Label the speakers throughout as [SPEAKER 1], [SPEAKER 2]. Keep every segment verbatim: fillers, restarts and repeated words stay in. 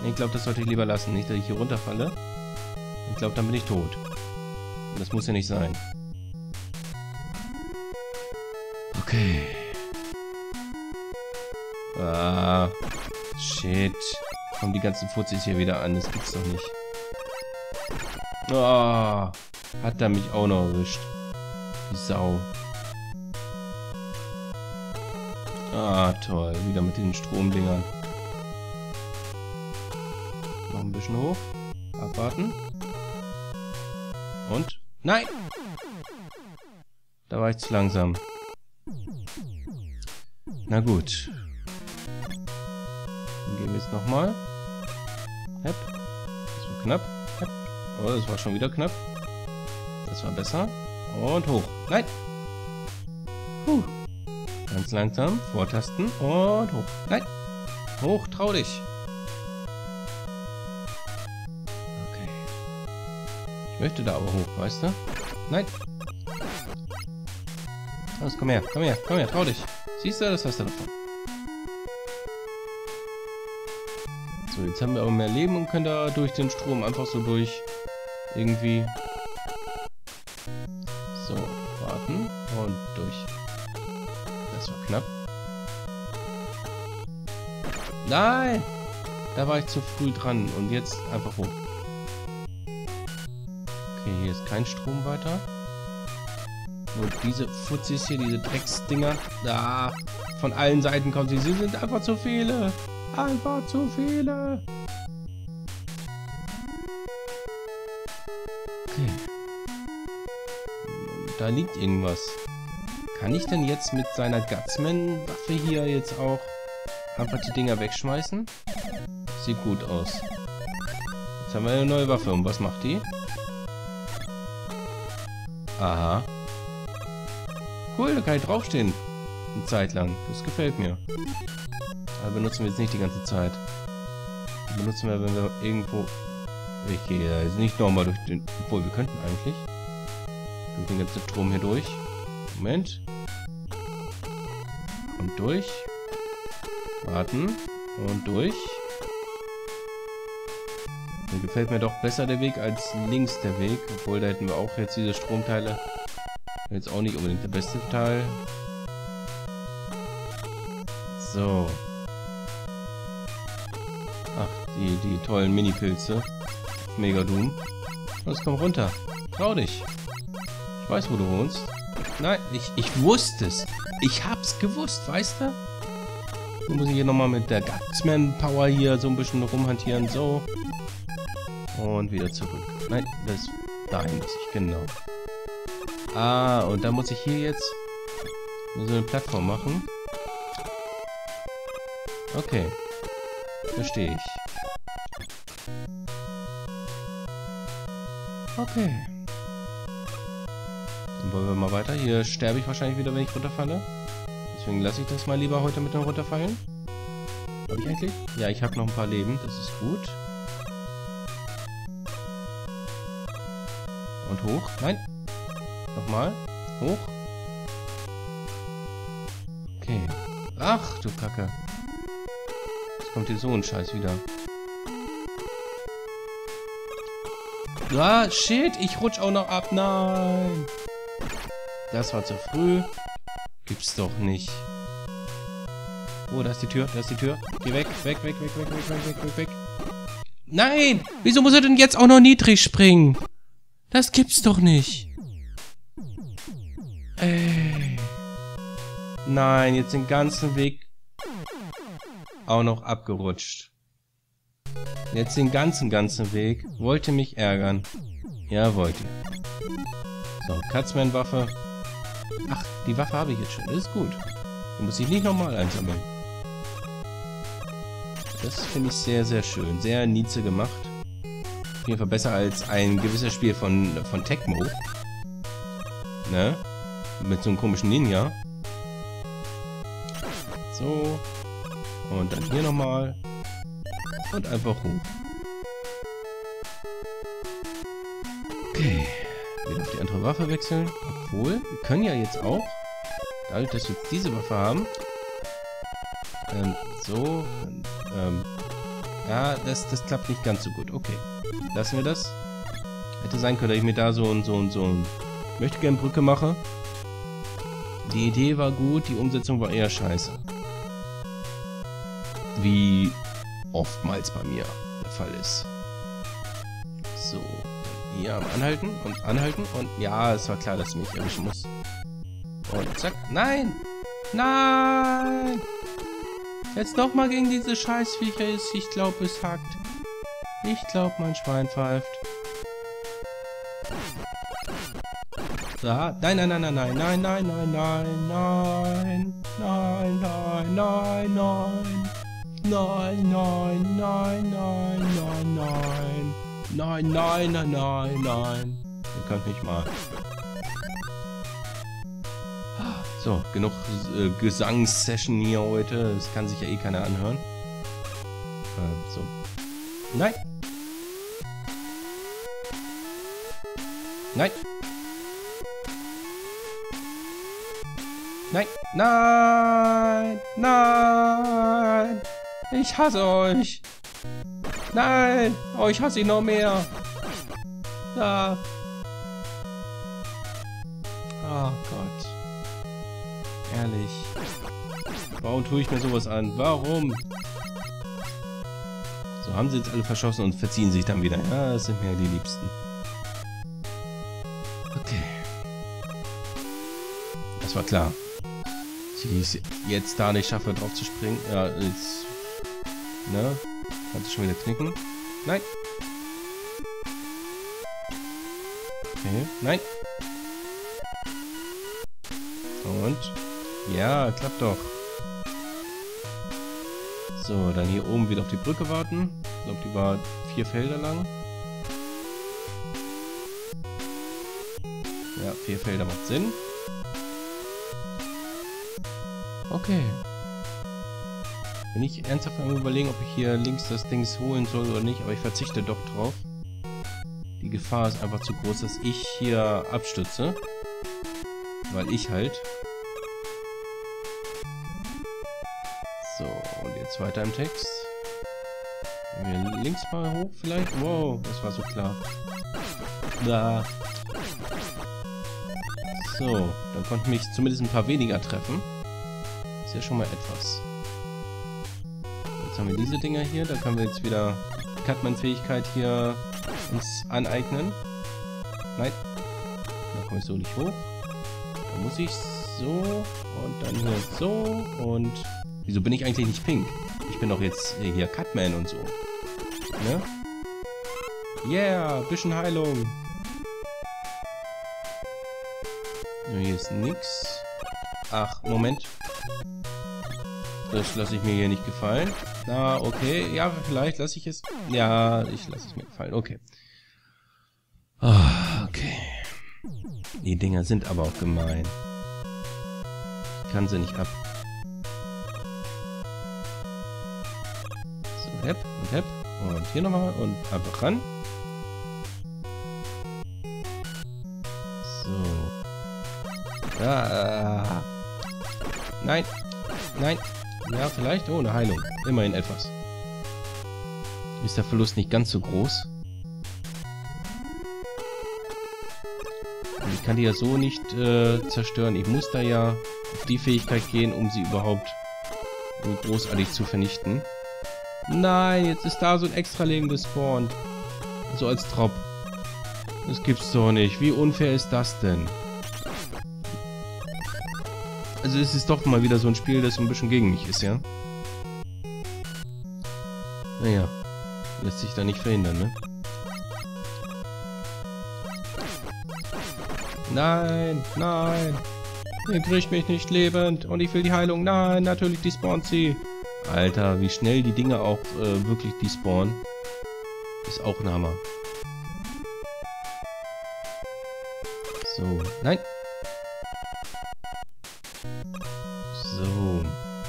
[SPEAKER 1] Ich glaube, das sollte ich lieber lassen. Nicht, dass ich hier runterfalle. Ich glaube, dann bin ich tot. Und das muss ja nicht sein. Okay. Ah. Shit. Kommen die ganzen Fuzzis hier wieder an. Das gibt's doch nicht. Ah. Hat er mich auch noch erwischt. Die Sau. Ah, toll. Wieder mit den Stromdingern. Noch ein bisschen hoch. Abwarten. Und? Nein! Da war ich zu langsam. Na gut. Dann gehen wir jetzt nochmal. Hepp. Das war knapp. Hepp. Oh, das war schon wieder knapp. Das war besser. Und hoch. Nein! Puh. Ganz langsam. Vortasten. Und hoch. Nein! Hoch, trau dich! Okay. Ich möchte da aber hoch, weißt du? Nein! Los, komm her, komm her, komm her, trau dich! Siehst du, das hast du davon. So, jetzt haben wir aber mehr Leben und können da durch den Strom einfach so durch. Irgendwie. So, warten und durch. Das war knapp. Nein! Da war ich zu früh dran und jetzt einfach hoch. Okay, hier ist kein Strom weiter. Und diese Fuzzis hier, diese Drecksdinger, da von allen Seiten kommen sie. Sie sind einfach zu viele. Einfach zu viele. Okay. Da liegt irgendwas. Kann ich denn jetzt mit seiner Gutsman-Waffe hier jetzt auch einfach die Dinger wegschmeißen? Sieht gut aus. Jetzt haben wir eine neue Waffe. Und was macht die? Aha. Cool, da kann ich draufstehen. Eine Zeit lang. Das gefällt mir. Aber benutzen wir jetzt nicht die ganze Zeit. Die benutzen wir, wenn wir irgendwo... Ich gehe ja jetzt nicht nochmal durch den... Obwohl, wir könnten eigentlich... Durch den ganzen Strom hier durch. Moment. Und durch. Warten. Und durch. Dann gefällt mir doch besser der Weg als links der Weg. Obwohl, da hätten wir auch jetzt diese Stromteile. Jetzt auch nicht unbedingt der beste Teil. So. Ach, die, die tollen Mini-Pilze. Mega Doom. Los, komm runter. Trau dich. Ich weiß, wo du wohnst. Nein, ich, ich wusste es. Ich hab's gewusst, weißt du? Dann muss ich hier nochmal mit der Gutsman-Power hier so ein bisschen rumhantieren. So. Und wieder zurück. Nein, das... Dahin muss ich, genau. Ah, und da muss ich hier jetzt so eine Plattform machen. Okay. Verstehe ich. Okay. Dann wollen wir mal weiter. Hier sterbe ich wahrscheinlich wieder, wenn ich runterfalle. Deswegen lasse ich das mal lieber heute mit dem Runterfallen. Habe ich eigentlich? Ja, ich habe noch ein paar Leben. Das ist gut. Und hoch. Nein. Nochmal. Hoch. Okay. Ach, du Kacke. Jetzt kommt hier so ein Scheiß wieder. Ah, shit. Ich rutsch auch noch ab. Nein. Das war zu früh. Gibt's doch nicht. Oh, da ist die Tür. Da ist die Tür. Geh weg. Weg, weg, weg, weg, weg, weg, weg, weg, weg. Nein! Wieso muss er denn jetzt auch noch niedrig springen? Das gibt's doch nicht. Ey. Nein, jetzt den ganzen Weg auch noch abgerutscht. Jetzt den ganzen, ganzen Weg. Wollt ihr mich ärgern? Ja, wollt ihr. So, Gutsman-Waffe. Ach, die Waffe habe ich jetzt schon. Das ist gut. Da muss ich nicht nochmal einsammeln. Das finde ich sehr, sehr schön. Sehr Nietzsche gemacht. Auf jeden Fall besser als ein gewisses Spiel von, von Tecmo. Ne? Mit so einem komischen Ninja. So. Und dann hier nochmal. Und einfach hoch. Okay. Wieder auf die andere Waffe wechseln. Obwohl, wir können ja jetzt auch, dadurch, dass wir jetzt diese Waffe haben, ähm, so, ähm, Ja, das, das klappt nicht ganz so gut. Okay. Lassen wir das. Hätte sein können, dass ich mir da so und so und so ein möchte gerne Brücke mache. Die Idee war gut, die Umsetzung war eher scheiße. Wie oftmals bei mir der Fall ist. So. Hier am Anhalten und Anhalten und ja, es war klar, dass ich mich erwischen muss. Und zack. Nein! Nein! Jetzt noch mal gegen diese Scheißviecher ist. Ich glaube, es hackt. Ich glaube, mein Schwein pfeift. Da. Nein, nein, nein, nein, nein, nein, nein, nein, nein, nein, nein, nein, nein, nein. Nein, nein, nein, nein, nein, nein. Nein, nein, nein, nein, nein. Ihr könnt nicht mal. So, genug äh, Gesangssession hier heute. Das kann sich ja eh keiner anhören. Äh, so. Nein. Nein. Nein. Nein. Nein. Ich hasse euch. Nein. Oh, ich hasse ihn noch mehr. Ah. Oh Gott. Ehrlich. Warum tue ich mir sowas an? Warum? So, haben sie jetzt alle verschossen und verziehen sich dann wieder. Ja, das sind mir die Liebsten. Okay. Das war klar. Sie es jetzt da nicht schaffe, drauf zu springen. Ja, jetzt. Ne? Kannst du schon wieder knicken? Nein. Okay. Nein. Und. Ja, klappt doch. So, dann hier oben wieder auf die Brücke warten. Ich glaube, die war vier Felder lang. Ja, vier Felder macht Sinn. Okay. Bin ich ernsthaft am Überlegen, ob ich hier links das Ding holen soll oder nicht, aber ich verzichte doch drauf. Die Gefahr ist einfach zu groß, dass ich hier abstütze. Weil ich halt. So, und jetzt weiter im Text. Gehen wir links mal hoch vielleicht? Wow, das war so klar. Da. So, dann konnten mich zumindest ein paar weniger treffen. Ist ja schon mal etwas. Jetzt haben wir diese Dinger hier. Da können wir jetzt wieder Cutman-Fähigkeit hier uns aneignen. Nein. Da komme ich so nicht hoch. Da muss ich so und dann hier so und... Wieso bin ich eigentlich nicht pink? Ich bin doch jetzt hier Cutman und so. Ne? Yeah, bisschen Heilung. So, hier ist nix. Ach, Moment. Das lasse ich mir hier nicht gefallen. Ah, okay. Ja, vielleicht lasse ich es... Ja, ich lasse es mir gefallen. Okay. Ah, okay. Die Dinger sind aber auch gemein. Ich kann sie nicht ab. So, hepp und hepp. Und hier nochmal und ab ran. So. Ah. Nein. Nein. Ja, vielleicht. Oh, eine Heilung. Immerhin etwas. Ist der Verlust nicht ganz so groß. Und ich kann die ja so nicht äh, zerstören. Ich muss da ja auf die Fähigkeit gehen, um sie überhaupt großartig zu vernichten. Nein, jetzt ist da so ein Extra-Leben gespawnt. So als Drop. Das gibt's doch nicht. Wie unfair ist das denn? Also es ist doch mal wieder so ein Spiel, das ein bisschen gegen mich ist, ja? Naja. Lässt sich da nicht verhindern, ne? Nein, nein. Ihr kriegt mich nicht lebend. Und ich will die Heilung. Nein, natürlich despawnt sie. Alter, wie schnell die Dinge auch äh, wirklich despawnen. Ist auch ein Hammer. So, nein. So.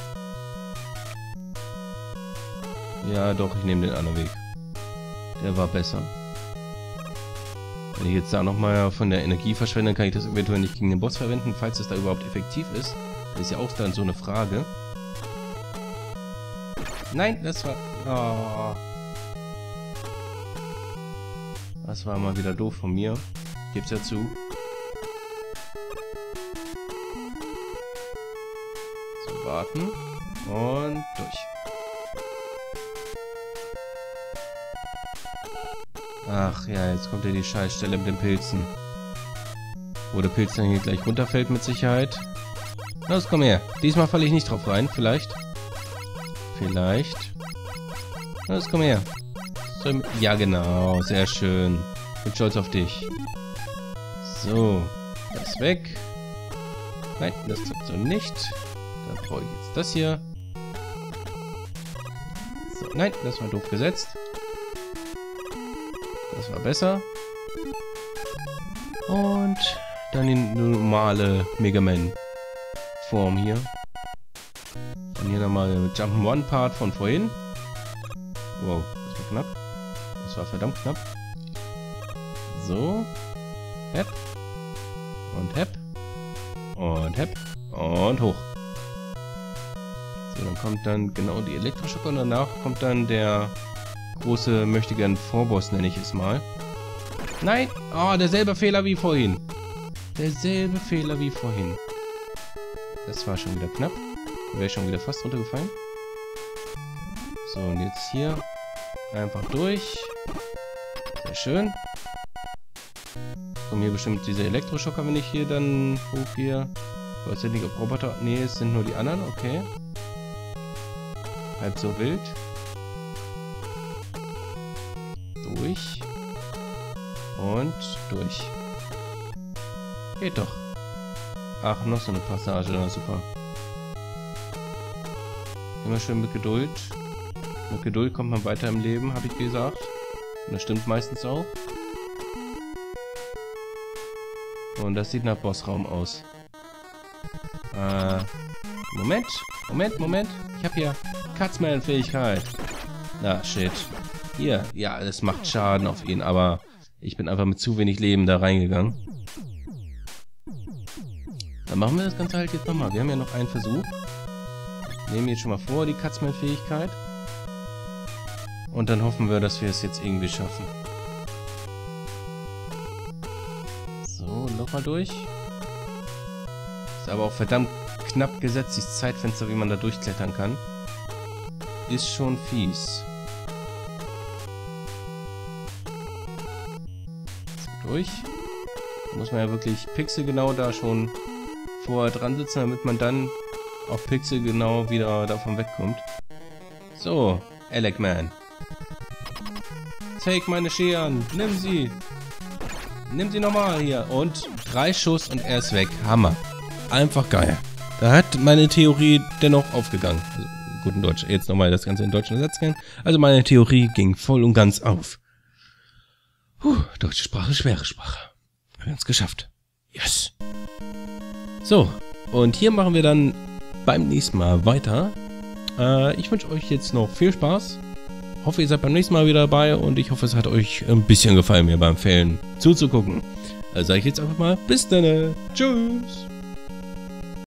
[SPEAKER 1] Ja, doch, ich nehme den anderen Weg. Der war besser. Wenn ich jetzt da nochmal von der Energie verschwende, kann ich das eventuell nicht gegen den Boss verwenden, falls es da überhaupt effektiv ist. Das ist ja auch dann so eine Frage. Nein, das war... Oh. Das war mal wieder doof von mir. Gibt's ja zu. So, warten. Und durch. Ach ja, jetzt kommt ja die Scheißstelle mit den Pilzen. Wo der Pilz dann hier gleich runterfällt mit Sicherheit. Los, komm her. Diesmal falle ich nicht drauf rein. Vielleicht. Vielleicht. Los, komm her. So, ja, genau. Sehr schön. Bin stolz auf dich. So. Das weg. Nein, das tut so nicht. Dann brauche ich jetzt das hier. So, nein, das war doof gesetzt. Das war besser. Und dann die normale Mega Man Form hier. Und hier nochmal mit Jump'n'One Part von vorhin. Wow, das war knapp. Das war verdammt knapp. So. Hepp. Und hepp. Und hepp. Und hoch. So, dann kommt dann genau die Elektroschocker und danach kommt dann der große möchtegern Vorboss, nenne ich es mal. Nein! Oh, derselbe Fehler wie vorhin. Derselbe Fehler wie vorhin. Das war schon wieder knapp. Da wäre schon wieder fast runtergefallen. So, und jetzt hier einfach durch. Sehr schön. Kommen hier bestimmt diese Elektroschocker, wenn ich hier dann hochgehe. Ich weiß ja nicht, ob Roboter... Nee, es sind nur die anderen. Okay. Halb so wild. Durch. Und durch. Geht doch. Ach, noch so eine Passage. Na, super. Immer schön mit Geduld. Mit Geduld kommt man weiter im Leben, habe ich gesagt. Und das stimmt meistens auch. Und das sieht nach Bossraum aus. Äh, Moment. Moment, Moment. Ich habe hier Katzman-Fähigkeit. Na, shit. Hier. Ja, das macht Schaden auf ihn, aber ich bin einfach mit zu wenig Leben da reingegangen. Dann machen wir das Ganze halt jetzt nochmal. Wir haben ja noch einen Versuch. Nehmen jetzt schon mal vor, die Katzman-Fähigkeit. Und dann hoffen wir, dass wir es jetzt irgendwie schaffen. So, nochmal durch. Ist aber auch verdammt knapp gesetzt, dieses Zeitfenster, wie man da durchklettern kann. Ist schon fies. So, durch. Da muss man ja wirklich pixelgenau da schon vorher dran sitzen, damit man dann auf pixelgenau wieder davon wegkommt. So, Alec-Man. Take meine Scheren. Nimm sie. Nimm sie nochmal hier. Und drei Schuss und er ist weg. Hammer. Einfach geil. Da hat meine Theorie dennoch aufgegangen. Also, gut in Deutsch. Jetzt nochmal das Ganze in Deutsch ersetzen. Also meine Theorie ging voll und ganz auf. Puh, deutsche Sprache, schwere Sprache. Haben wir uns geschafft. Yes. So. Und hier machen wir dann beim nächsten Mal weiter. Äh, ich wünsche euch jetzt noch viel Spaß. Hoffe, ihr seid beim nächsten Mal wieder dabei und ich hoffe, es hat euch ein bisschen gefallen, mir beim Fällen zuzugucken. Also sage ich jetzt einfach mal, bis dann. Tschüss.